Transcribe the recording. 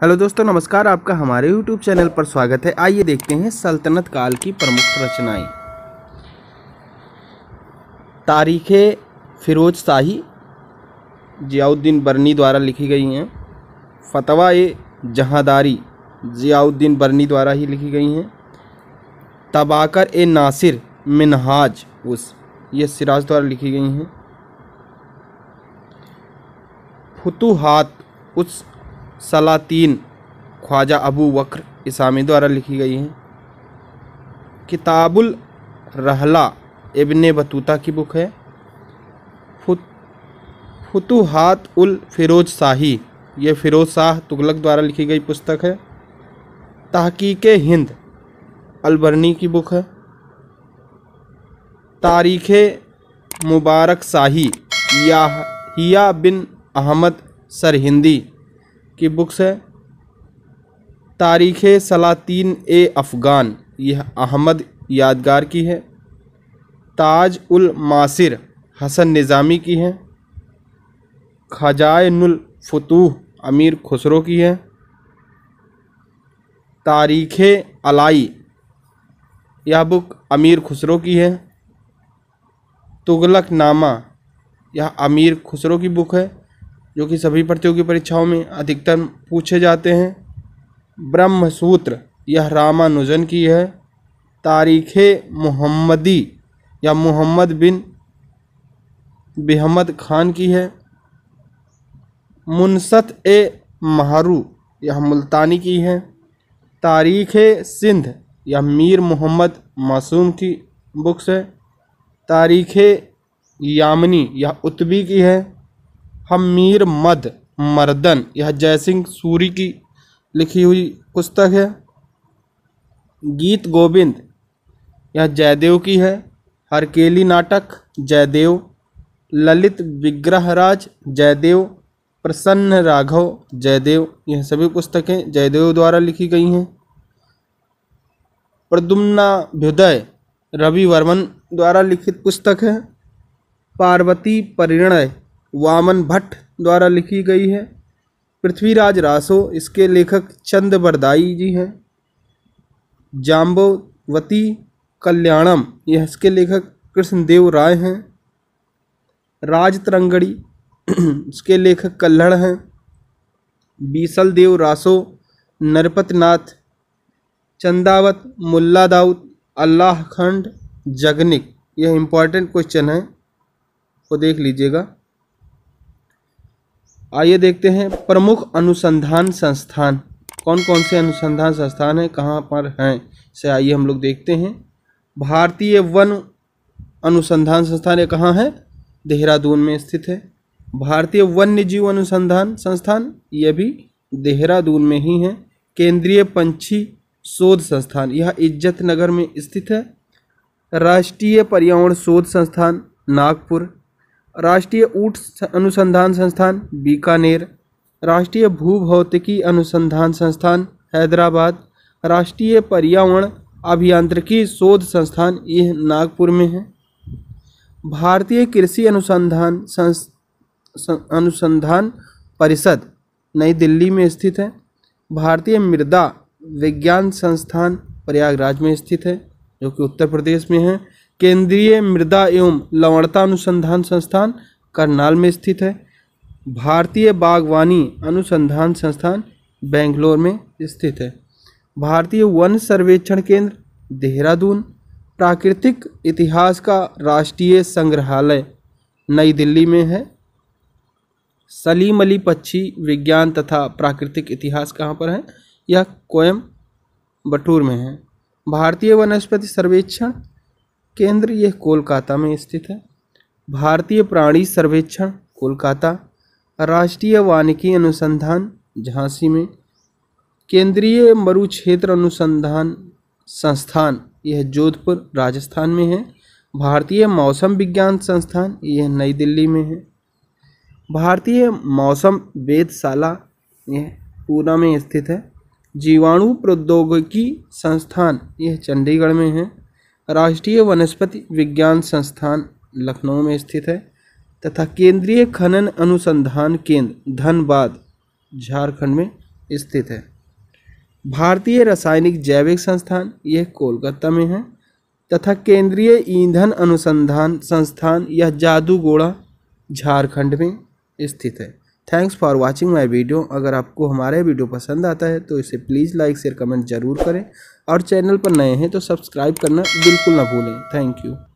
Hello दोस्तों, नमस्कार। आपका हमारे YouTube चैनल पर स्वागत है। आइए देखते हैं सल्तनत काल की प्रमुख रचनाएं। तारीख़े फिरोज शाही ज़ियाउद्दीन बरनी द्वारा लिखी गई हैं। फतवा जहांदारी ज़ियाउद्दीन बरनी द्वारा ही लिखी गई हैं। तबाकर नासिर मिनहाज ये सिराज द्वारा लिखी गई हैं। फुतूहात सलातीन ख्वाजा अबू बकर इसामी द्वारा लिखी गई हैं। किताबुल रहला इब्ने बतूता की बुक है। फुतूहात उल फिरोज शाही ये फिरोज शाह तुगलक द्वारा लिखी गई पुस्तक है। तहकीके हिंद अलबरनी की बुक है। तारीख़े मुबारक शाही याहिया बिन अहमद सरहिंदी की बुक्स है। तारीख़े सलातीन अफ़गान यह अहमद यादगार की है। ताज उल मासिर हसन निज़ामी की है। खजाइनुल फुतूह अमीर खुसरो की है। तारीख़े अलाई यह बुक अमीर खुसरो की है। तुगलक नामा यह अमीर खुसरो की बुक है, जो कि सभी प्रतियोगी परीक्षाओं में अधिकतर पूछे जाते हैं। ब्रह्मसूत्र यह रामानुजन की है। तारीख़े मुहम्मदी या मोहम्मद बिन बेहमद खान की है। मुनसत महारू यह मुल्तानी की है। तारीख़े सिंध यह मीर मोहम्मद मासूम की बुक्स है। तारीख़े यामनी यह उत्बी की है। हम मीर मद मर्दन यह जयसिंह सूरी की लिखी हुई पुस्तक है। गीत गोविंद यह जयदेव की है। हरकेली नाटक जयदेव। ललित विग्रहराज जयदेव। प्रसन्न राघव जयदेव यह सभी पुस्तकें जयदेव द्वारा लिखी गई हैं। प्रद्युम्नाभ्युदय रवि वर्मन द्वारा लिखित पुस्तक है। पार्वती परिणय वामन भट्ट द्वारा लिखी गई है। पृथ्वीराज रासो इसके लेखक चंद बरदाई जी हैं। जाम्बवती कल्याणम यह इसके लेखक कृष्णदेव राय हैं। राजतरंगड़ी इसके लेखक कल्हड़ हैं। बीसल देव रासो, नरपतनाथ, चंदावत, मुल्ला दाऊद, अल्लाह खंड, जगनिक यह इम्पॉर्टेंट क्वेश्चन है, वो देख लीजिएगा। आइए देखते हैं प्रमुख अनुसंधान संस्थान कौन कौन से अनुसंधान संस्थान हैं, कहाँ पर हैं, इसे आइए हम लोग देखते हैं। भारतीय वन अनुसंधान संस्थान ये कहाँ है? देहरादून में स्थित है। भारतीय वन्य जीव अनुसंधान संस्थान यह भी देहरादून में ही है। केंद्रीय पंछी शोध संस्थान यह इज्जत नगर में स्थित है। राष्ट्रीय पर्यावरण शोध संस्थान नागपुर। राष्ट्रीय ऊँट अनुसंधान संस्थान बीकानेर। राष्ट्रीय भूभौतिकी अनुसंधान संस्थान हैदराबाद। राष्ट्रीय पर्यावरण अभियांत्रिकी शोध संस्थान यह नागपुर में है। भारतीय कृषि अनुसंधान परिषद नई दिल्ली में स्थित है। भारतीय मृदा विज्ञान संस्थान प्रयागराज में स्थित है, जो कि उत्तर प्रदेश में है। केंद्रीय मृदा एवं लवणता अनुसंधान संस्थान करनाल में स्थित है। भारतीय बागवानी अनुसंधान संस्थान बेंगलोर में स्थित है। भारतीय वन सर्वेक्षण केंद्र देहरादून। प्राकृतिक इतिहास का राष्ट्रीय संग्रहालय नई दिल्ली में है। सलीम अली पक्षी विज्ञान तथा प्राकृतिक इतिहास कहाँ पर है? यह कोयम्बटूर में है। भारतीय वनस्पति सर्वेक्षण केंद्र यह कोलकाता में स्थित है। भारतीय प्राणी सर्वेक्षण कोलकाता। राष्ट्रीय वानिकी अनुसंधान झांसी में। केंद्रीय मरुक्षेत्र अनुसंधान संस्थान यह जोधपुर राजस्थान में है। भारतीय मौसम विज्ञान संस्थान यह नई दिल्ली में है। भारतीय मौसम वेधशाला यह पूना में स्थित है। जीवाणु प्रौद्योगिकी संस्थान यह चंडीगढ़ में है। राष्ट्रीय वनस्पति विज्ञान संस्थान लखनऊ में स्थित है तथा केंद्रीय खनन अनुसंधान केंद्र धनबाद झारखंड में स्थित है। भारतीय रासायनिक जैविक संस्थान यह कोलकाता में है तथा केंद्रीय ईंधन अनुसंधान संस्थान यह जादूगोड़ा झारखंड में स्थित है। Thanks for watching my video. अगर आपको हमारा वीडियो पसंद आता है तो इसे प्लीज़ लाइक शेयर कमेंट जरूर करें और चैनल पर नए हैं तो सब्सक्राइब करना बिल्कुल ना भूलें। Thank you.